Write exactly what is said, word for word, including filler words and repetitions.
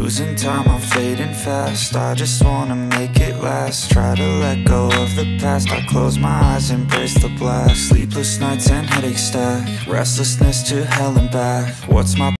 Losing time, I'm fading fast. I just wanna make it last. Try to let go of the past. I close my eyes, embrace the blast. Sleepless nights and headache stack. Restlessness to hell and back. What's my